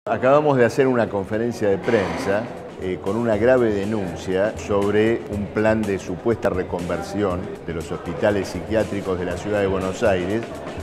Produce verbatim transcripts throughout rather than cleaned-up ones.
Acabamos de hacer una conferencia de prensa eh, con una grave denuncia sobre un plan de supuesta reconversión de los hospitales psiquiátricos de la ciudad de Buenos Aires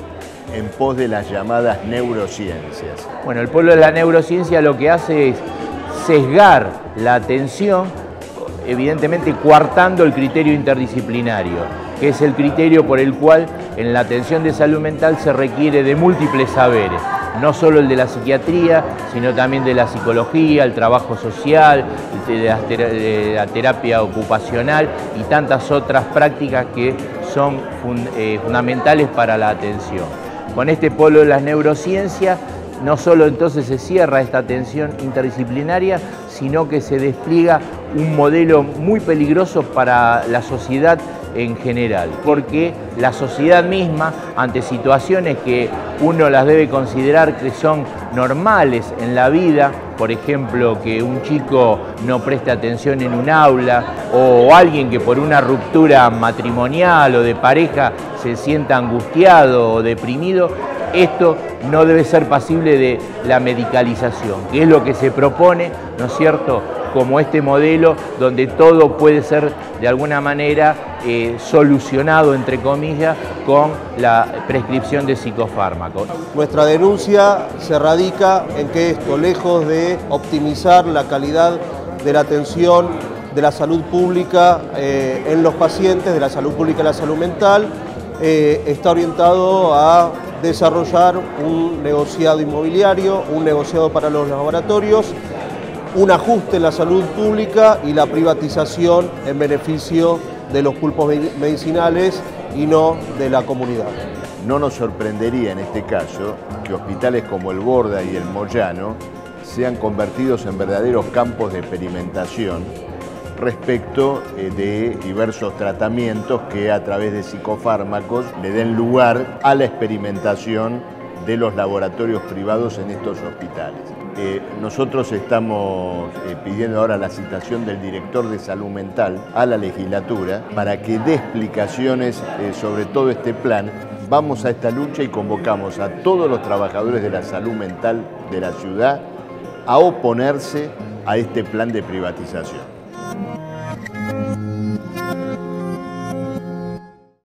en pos de las llamadas neurociencias. Bueno, el pueblo de la neurociencia lo que hace es sesgar la atención, evidentemente coartando el criterio interdisciplinario, que es el criterio por el cual en la atención de salud mental se requiere de múltiples saberes, no solo el de la psiquiatría, sino también de la psicología, el trabajo social, de la, de la terapia ocupacional y tantas otras prácticas que son fund, eh, fundamentales para la atención. Con este polo de las neurociencias, no solo entonces se cierra esta atención interdisciplinaria, sino que se despliega un modelo muy peligroso para la sociedad en general, porque la sociedad misma, ante situaciones que uno las debe considerar que son normales en la vida, por ejemplo, que un chico no preste atención en un aula, o alguien que por una ruptura matrimonial o de pareja se sienta angustiado o deprimido, esto no debe ser pasible de la medicalización, que es lo que se propone, ¿no es cierto?, como este modelo donde todo puede ser de alguna manera eh, solucionado, entre comillas, con la prescripción de psicofármacos. Nuestra denuncia se radica en que esto, lejos de optimizar la calidad de la atención de la salud pública eh, en los pacientes, de la salud pública y la salud mental, eh, está orientado a desarrollar un negociado inmobiliario, un negociado para los laboratorios, un ajuste en la salud pública y la privatización en beneficio de los pulpos medicinales y no de la comunidad. No nos sorprendería en este caso que hospitales como el Borda y el Moyano sean convertidos en verdaderos campos de experimentación respecto de diversos tratamientos que a través de psicofármacos le den lugar a la experimentación de los laboratorios privados en estos hospitales. Eh, nosotros estamos eh, pidiendo ahora la citación del director de salud mental a la legislatura para que dé explicaciones eh, sobre todo este plan. Vamos a esta lucha y convocamos a todos los trabajadores de la salud mental de la ciudad a oponerse a este plan de privatización.